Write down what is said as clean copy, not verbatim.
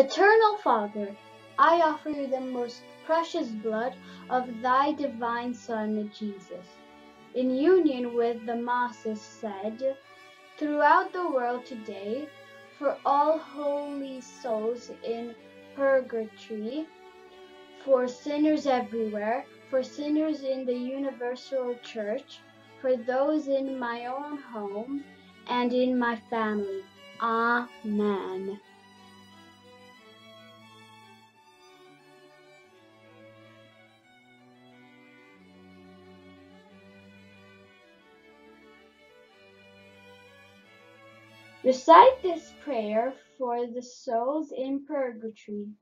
Eternal Father, I offer you the most precious blood of thy divine Son, Jesus, in union with the Masses said throughout the world today, for all holy souls in purgatory, for sinners everywhere, for sinners in the universal church, for those in my own home and in my family. Amen. Recite this prayer for the souls in purgatory.